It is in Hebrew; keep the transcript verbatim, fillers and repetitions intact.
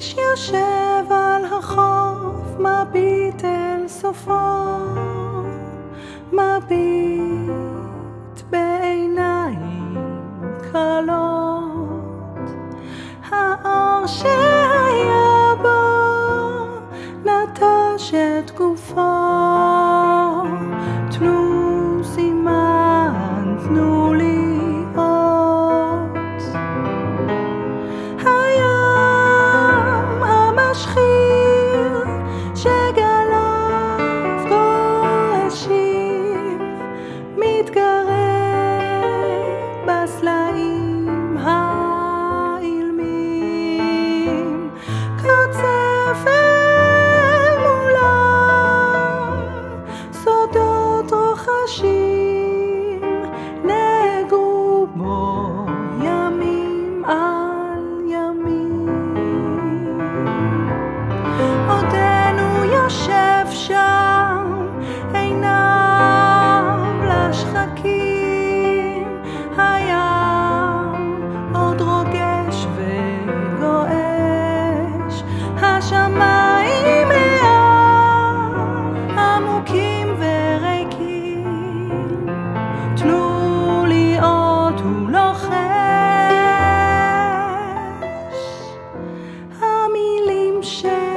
שיושב על החוף, מביט אל סופו, מביט בעיניים קלות. האור שהיה בו נטש את גופו, תנו סימן, תנו לי אות. הים המשחיר שגליו גועשים, מתגרה בסלעים האילמים, קוצף אל מולם סודות רוחשים, נגעו בו ימים על ימים. עודנו יושב שם, עיניו לשחקים, הים עוד רוגש וגועש, השמיים מעל עמוקים וריקים, תנו לי אות ולוחש. המילים ש